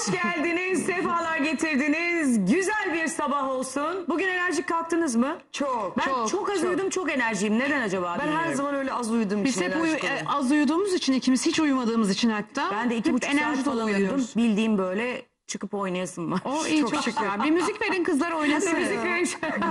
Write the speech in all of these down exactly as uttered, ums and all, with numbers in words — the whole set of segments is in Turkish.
Hoş geldiniz, sefalar getirdiniz. Güzel bir sabah olsun. Bugün enerjik kalktınız mı? Çok. Ben çok, çok az çok. uyudum, çok enerjiyim. Neden acaba Ben bilmiyorum. her zaman öyle az uyuduğum Biz için hep uyu, enerjik e, oluyorum. az uyuduğumuz için, ikimiz hiç uyumadığımız için hatta. Ben de iki hep buçuk saat enerji dolu falan uyudum. uyuyoruz. Bildiğim böyle çıkıp oynayasım var. O iyi, çok, şükür. Bir müzik verin, kızlar oynasın. Müzik verin.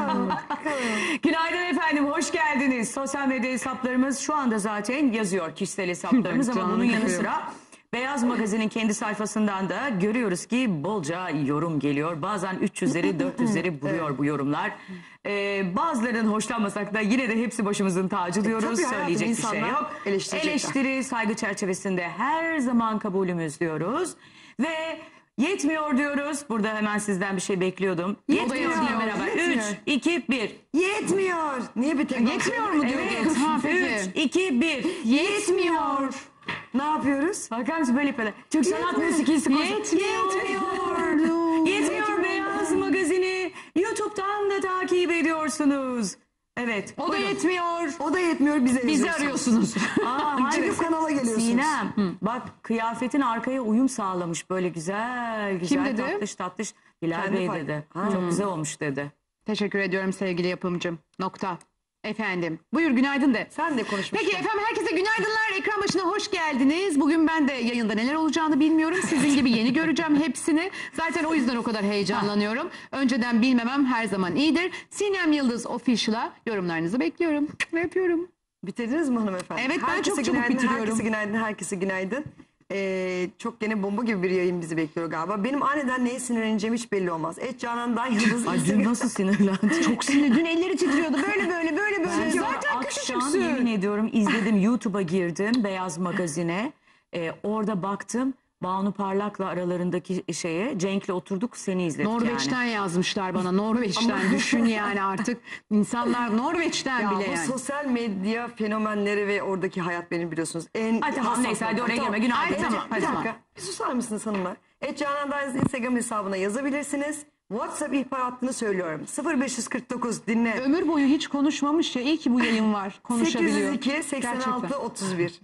Günaydın efendim, hoş geldiniz. Sosyal medya hesaplarımız şu anda zaten yazıyor, kişisel hesaplarımız ama Canım bunun yanı benim. sıra Beyaz Magazin'in kendi sayfasından da görüyoruz ki bolca yorum geliyor. Bazen üç yüzleri dört yüzleri buluyor bu yorumlar. Ee, bazılarının hoşlanmasak da yine de hepsi başımızın tacı diyoruz. tabii hayatım, Söyleyecek bir şey insanlar yok. eleştirecekler. Eleştiri, saygı çerçevesinde her zaman kabulümüz diyoruz. Ve yetmiyor diyoruz. Burada hemen sizden bir şey bekliyordum. Yetmiyor diye Yetmiyor, beraber. yetmiyor. üç, iki, bir. Yetmiyor. Niye bir tek Yetmiyor mu diyor? Evet. Ha, peki. üç, iki, bir. Yetmiyor. Ne yapıyoruz? Bakar mısın böyle yapıyorlar. Türk sanat Yetmiyor. müziği Yetmiyor. Yetmiyor. Yetmiyor. Beyaz Magazin'i YouTube'dan da takip ediyorsunuz. Evet. O da buyurun. yetmiyor. O da yetmiyor, bize Bizi yazıyorsunuz. arıyorsunuz. Aa, hayır. Çıkıp kanala geliyorsunuz. Sinem bak kıyafetin arkaya uyum sağlamış böyle güzel güzel Kim dedi? tatlış tatlış. Bilal Kendi Bey fark- dedi. Ha. Çok güzel olmuş dedi. Teşekkür ediyorum sevgili yapımcım. Nokta. Efendim. Buyur, günaydın de. Sen de konuşmuştun. Peki efendim, herkese günaydınlar. Ekran başına hoş geldiniz. Bugün ben de yayında neler olacağını bilmiyorum. Sizin gibi yeni göreceğim hepsini. Zaten o yüzden o kadar heyecanlanıyorum. Önceden bilmemem her zaman iyidir. Sinem Yıldız Official'a yorumlarınızı bekliyorum ve yapıyorum. Bitirdiniz mi hanımefendi? Evet, ben Herkese çok çabuk günaydın, bitiriyorum. Herkese günaydın, herkese günaydın. Ee, çok gene bomba gibi bir yayın bizi bekliyor galiba. Benim aniden neye sinirleneceğim hiç belli olmaz. Et Canan'dan Yıldız. Ay dün nasıl sinirlendi? Çok Sinir, dün elleri titriyordu. Böyle böyle böyle böyle. Ben Zaten akşam küçücüksün. yemin ediyorum izledim, YouTube'a girdim Beyaz Magazin'e. Ee, orada baktım Banu Parlak'la aralarındaki şeye, Cenk'le oturduk seni izledik Norveç'ten yani. yazmışlar bana. Norveç'ten düşün yani artık. İnsanlar Norveç'ten Ya bile bu yani. sosyal medya fenomenleri ve oradaki hayat benim biliyorsunuz en Ay tamam, hassas neyse, hadi noktam. oraya Tamam. girme, günaydın. Ay, Tamam, bir hadi dakika. tamam. Bir susar mısınız hanımlar? Et Canan'dan Instagram hesabına yazabilirsiniz. WhatsApp ihbar hattını söylüyorum. sıfır beş kırk dokuz dinle. Ömür boyu hiç konuşmamış ya. İyi ki bu yayın var. Konuşabiliyor. sekiz yüz iki seksen altı Gerçekten. otuz bir.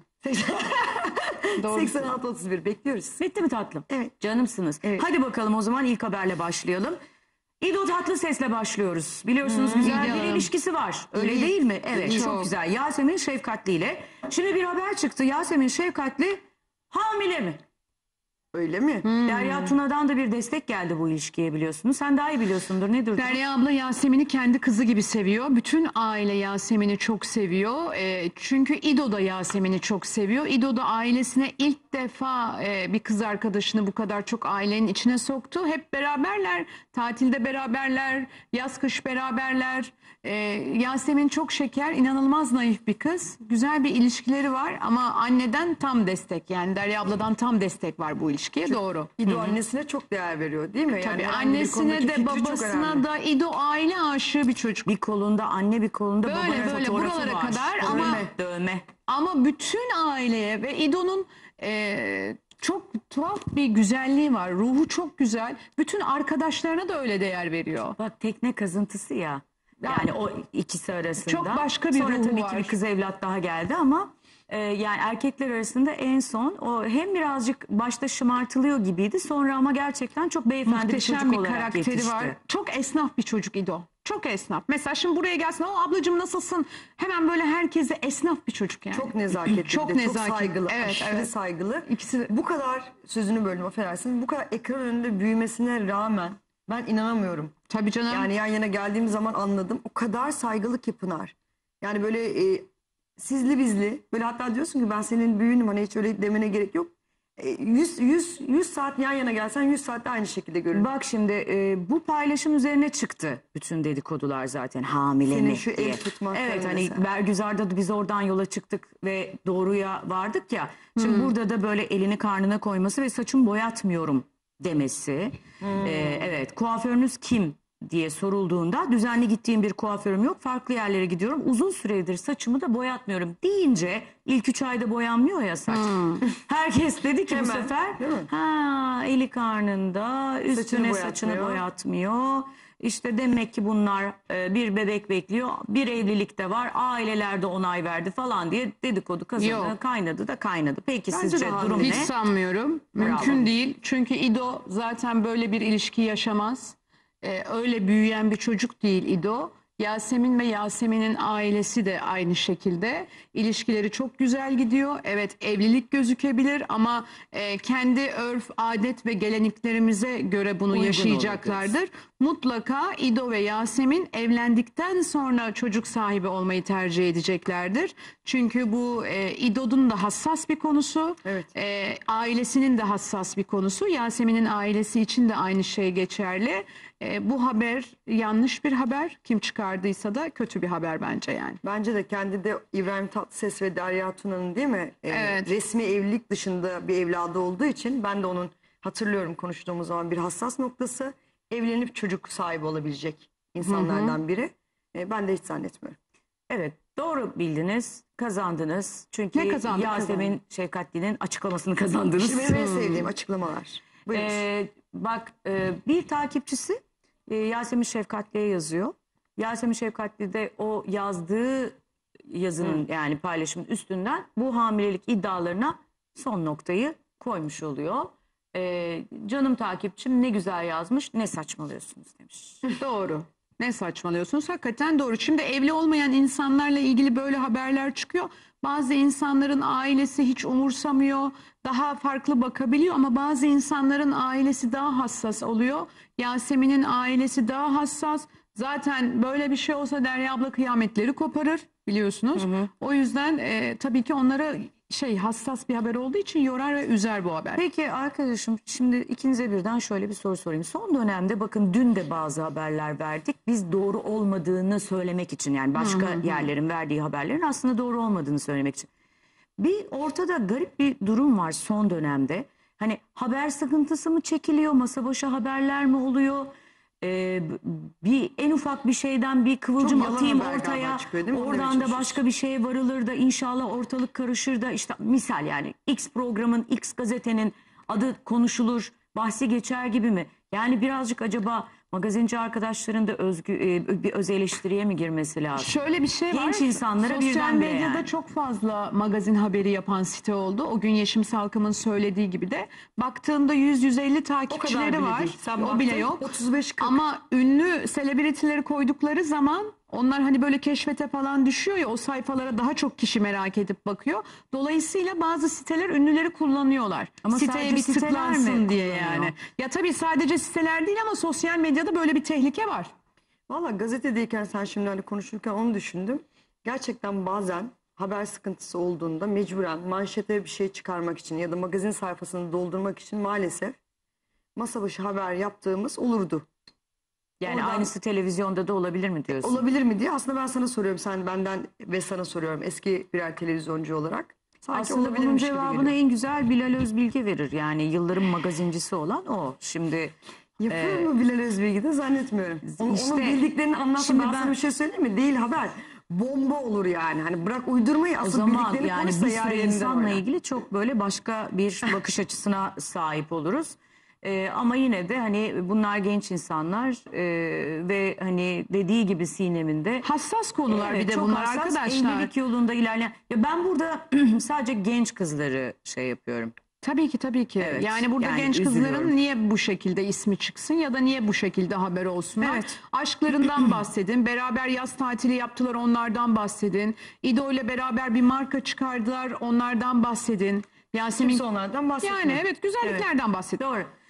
Doğru. seksen altı otuz bir bekliyoruz. Bitti mi tatlım? Evet. Canımsınız. Evet. Hadi bakalım o zaman ilk haberle başlayalım. İdo Tatlıses'le başlıyoruz. Biliyorsunuz güzel bir İdo. ilişkisi var. Öyle İyi. değil mi? Evet, İyi. çok Çok. güzel. Yasemin Şefkatli ile. Şimdi bir haber çıktı. Yasemin Şefkatli hamile mi? Öyle mi? Derya Tuna'dan da bir destek geldi bu ilişkiye, biliyorsunuz. Sen daha iyi biliyorsundur. Nedir? Derya abla Yasemin'i kendi kızı gibi seviyor. Bütün aile Yasemin'i çok seviyor. E, çünkü İdo da Yasemin'i çok seviyor. İdo da ailesine ilk defa e, bir kız arkadaşını bu kadar çok ailenin içine soktu. Hep beraberler. Tatilde beraberler. Yaz kış beraberler. E, Yasemin çok şeker, inanılmaz naif bir kız. Güzel bir ilişkileri var ama anneden tam destek. Yani Derya abladan tam destek var bu ilişkiye. Doğru. İdo annesine çok değer veriyor değil mi? Tabii herhangi bir annesine konudaki de fikri çok babasına önemli. da İdo aile aşığı bir çocuk. Bir kolunda anne, bir kolunda Böyle, babanın böyle, fotoğrafı buralara var. kadar Dövme, ama- dövme. Ama bütün aileye ve İdo'nun e, çok tuhaf bir güzelliği var. Ruhu çok güzel. Bütün arkadaşlarına da öyle değer veriyor. Bak tekne kazıntısı ya. Yani o ikisi arasında. Çok başka bir Sonra ruhu tabii var. ki bir kız evlat daha geldi ama e, yani erkekler arasında en son o hem birazcık başta şımartılıyor gibiydi. Sonra ama gerçekten çok beyefendi bir Muhteşem çocuk bir olarak karakteri yetişti. var. Çok esnaf bir çocuk İdo. Çok esnaf. Mesela şimdi buraya gelsin. O ablacığım nasılsın? Hemen böyle herkese esnaf bir çocuk yani. Çok nezaketli, Çok bir de, nezaketli. çok saygılı, Evet, aşırı evet. saygılı. İkisi de- Bu kadar sözünü bölüm affedersin. Bu kadar ekran önünde büyümesine rağmen ben inanamıyorum. Tabii canım. Yani yan yana geldiğim zaman anladım. O kadar saygılı ki Pınar. Yani böyle e, sizli bizli. Böyle hatta diyorsun ki ben senin büyüğünüm, hani hiç öyle demene gerek yok. E, yüz, yüz, yüz saat yan yana gelsen yüz saatte aynı şekilde görünür. Bak şimdi e, bu paylaşım üzerine çıktı bütün dedikodular zaten, hamile Senin mi şu el diye. tutmak Evet, falan hani mesela. Bergüzar'da da biz oradan yola çıktık ve doğruya vardık ya. Şimdi burada da böyle elini karnına koyması ve saçımı boyatmıyorum demesi. E, evet, kuaförünüz kim diye sorulduğunda düzenli gittiğim bir kuaförüm yok, farklı yerlere gidiyorum, uzun süredir saçımı da boyatmıyorum deyince ilk üç ayda boyanmıyor ya saç. Herkes dedi ki bu Hemen, sefer değil mi? ha eli karnında üstüne saçını boyatmıyor. boyatmıyor. İşte demek ki bunlar e, bir bebek bekliyor. Bir evlilik de var. Aileler de onay verdi falan diye dedikodu kazandı. Yok. Kaynadı da kaynadı. Peki Bence sizce de durum Hiç ne? sanmıyorum. Mümkün Bravo. değil. Çünkü İdo zaten böyle bir ilişki yaşamaz. Ee, öyle büyüyen bir çocuk değil İdo. Yasemin ve Yasemin'in ailesi de aynı şekilde. İlişkileri çok güzel gidiyor. Evet, evlilik gözükebilir ama e, kendi örf, adet ve geleneklerimize göre bunu Uygun olur yaşayacaklardır. Mutlaka İdo ve Yasemin evlendikten sonra çocuk sahibi olmayı tercih edeceklerdir. Çünkü bu e, İdo'nun da hassas bir konusu. Evet. E, ailesinin de hassas bir konusu. Yasemin'in ailesi için de aynı şey geçerli. E, bu haber yanlış bir haber. Kim çıkardıysa da kötü bir haber bence yani. Bence de kendi de İbrahim Tatlıses ve Derya Tuna'nın değil mi? Ee, Evet. Resmi evlilik dışında bir evladı olduğu için ben de onun hatırlıyorum konuştuğumuz zaman bir hassas noktası. Evlenip çocuk sahibi olabilecek insanlardan biri. Ee, ben de hiç zannetmiyorum. Evet, doğru bildiniz, kazandınız. Çünkü Ne kazandık, Yasemin kazandık. Şefkatli'nin açıklamasını kazandınız. İşte benim en sevdiğim açıklamalar. Buyurun. Ee, bak e, bir takipçisi e, Yasemin Şefkatli'ye yazıyor. Yasemin Şefkatli de o yazdığı yazının yani paylaşımın üstünden bu hamilelik iddialarına son noktayı koymuş oluyor. Ee, canım takipçim ne güzel yazmış, ne saçmalıyorsunuz demiş. Doğru. Ne saçmalıyorsunuz? Hakikaten doğru. Şimdi evli olmayan insanlarla ilgili böyle haberler çıkıyor. Bazı insanların ailesi hiç umursamıyor. Daha farklı bakabiliyor ama bazı insanların ailesi daha hassas oluyor. Yasemin'in ailesi daha hassas. Zaten böyle bir şey olsa Derya abla kıyametleri koparır biliyorsunuz. O yüzden e, tabii ki onlara şey hassas bir haber olduğu için yorar ve üzer bu haber. Peki arkadaşım şimdi ikinize birden şöyle bir soru sorayım. Son dönemde bakın dün de bazı haberler verdik. Biz doğru olmadığını söylemek için yani başka yerlerin verdiği haberlerin aslında doğru olmadığını söylemek için. Bir ortada garip bir durum var son dönemde. Hani haber sıkıntısı mı çekiliyor? Masa başı haberler mi oluyor? Ee, bir en ufak bir şeyden bir kıvılcım Çok yalan atayım haber galiba ortaya. çıkıyor, değil mi? Onu Oradan demeye da başka bir şeye varılır da inşallah ortalık karışır da işte misal yani X programın X gazetenin adı konuşulur, bahsi geçer gibi mi? Yani birazcık acaba magazinci arkadaşların da özgü, e, bir öz eleştiriye mi girmesi lazım? Şöyle bir şey var. Genç insanlara Sosyal birdenbire medyada yani. çok fazla magazin haberi yapan site oldu. O gün Yeşim Salkım'ın söylediği gibi de baktığında yüz yüz elli takipçileri bile var. değil. Sen o bile baktın, yok. otuz beş kırk. Ama ünlü selebritileri koydukları zaman onlar hani böyle keşfete falan düşüyor ya o sayfalara daha çok kişi merak edip bakıyor. Dolayısıyla bazı siteler ünlüleri kullanıyorlar. Ama Siteye sadece bir siteler tıklansın mi diye kullanıyor? yani. Ya tabii sadece siteler değil ama sosyal medyada böyle bir tehlike var. Valla gazetedeyken sen şimdi hani konuşurken onu düşündüm. Gerçekten bazen haber sıkıntısı olduğunda mecburen manşete bir şey çıkarmak için ya da magazin sayfasını doldurmak için maalesef masa başı haber yaptığımız olurdu. Yani Oradan- aynısı televizyonda da olabilir mi diyorsun? Olabilir mi diye aslında ben sana soruyorum. Sen benden ve sana soruyorum eski birer televizyoncu olarak. Sanki Aslında bunun olabilirmiş gibi cevabını geliyor. en güzel Bilal Özbilge verir. Yani yılların magazincisi olan o. Şimdi Yapıyor mu Bilal Özbilgi de zannetmiyorum. Onu, işte- onun bildiklerini anlatsa Şimdi ben ben- sana bir şey söyleyeyim mi? Değil haber. Bomba olur yani. Hani bırak uydurmayı o asıl zaman bildiklerini yani konuşsa bir yer sürü yerinden insanla oynar. ilgili çok böyle başka bir bakış açısına sahip oluruz. Ee, ama yine de hani bunlar genç insanlar ee, ve hani dediği gibi Sinem'in de Hassas konular evet, bir de çok bunlar hassas, arkadaşlar. evlilik yolunda ilerleyen. Ya ben burada sadece genç kızları şey yapıyorum. Tabii ki tabii ki. Evet, yani burada yani genç üzülüyorum. kızların niye bu şekilde ismi çıksın ya da niye bu şekilde haber olsunlar? Evet. Aşklarından bahsedin. Beraber yaz tatili yaptılar onlardan bahsedin. İdo ile beraber bir marka çıkardılar onlardan bahsedin. Yasemin Kimse onlardan bahsetmiyor. yani evet güzelliklerden bahsedin. Doğru.